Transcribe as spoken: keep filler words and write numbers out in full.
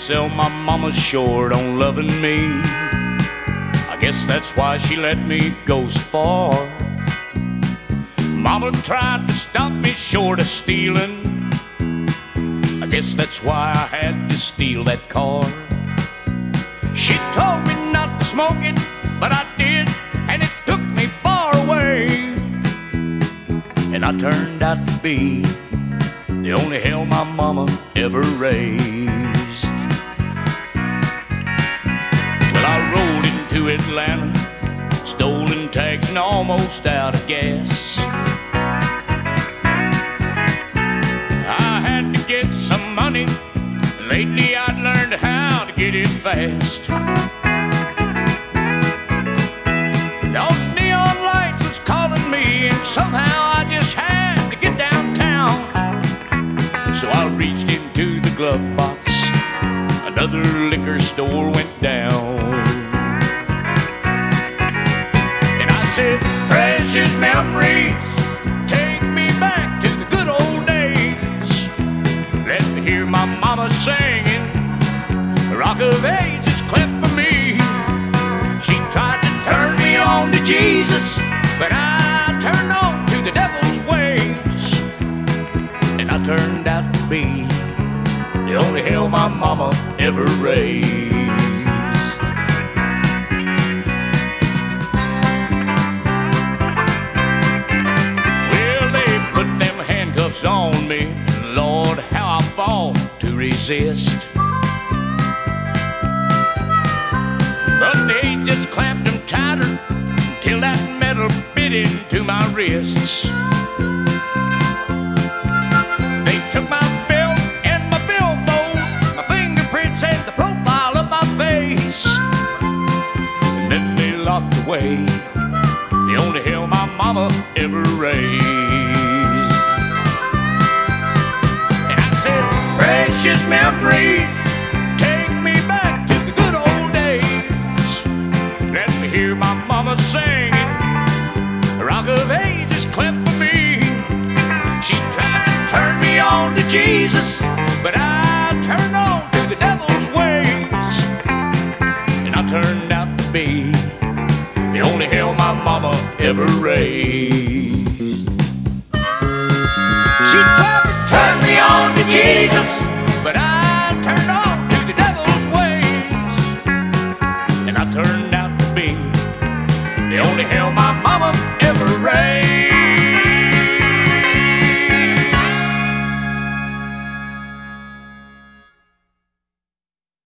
sell my mama short on loving me. I guess that's why she let me go so far. Mama tried to stop me short of stealing. I guess that's why I had to steal that car. She told me not to smoke it, but I did, and it took me far away. And I turned out to be the only hell my mama ever raised. Well, I rode into Atlanta, stolen tags and almost out of gas. I had to get some money. Lately I'd learned how to get it fast. Those neon lights was calling me, and somehow I just had to get downtown. So I reached into the glove box. Another liquor store went down. And I said, precious memories, take me back to the good old days. Let me hear my mama singing, Rock of Ages cleft for me. She tried to turn me on to Jesus, but I turned on to the devil's ways. And I turned out to be the only hell my mama ever raised. Well, they put them handcuffs on me, and Lord, how I fought to resist. But they just clamped them tighter till that metal bit into my wrists. They took my belt and my billfold, my fingerprints and the profile of my face. And then they locked away the only hell my mama ever raised. And I said, precious memories, take me back to the good old days. Let me hear my mama singing, Rock of Ages cleft for me. She tried to turn me on to Jesus, but I turned on to the devil's ways. And I turned out to be the only hell my mama ever raised. She tried to turn me on to Jesus, but I turned on to the devil's ways. And I turned out to be the only hell my mama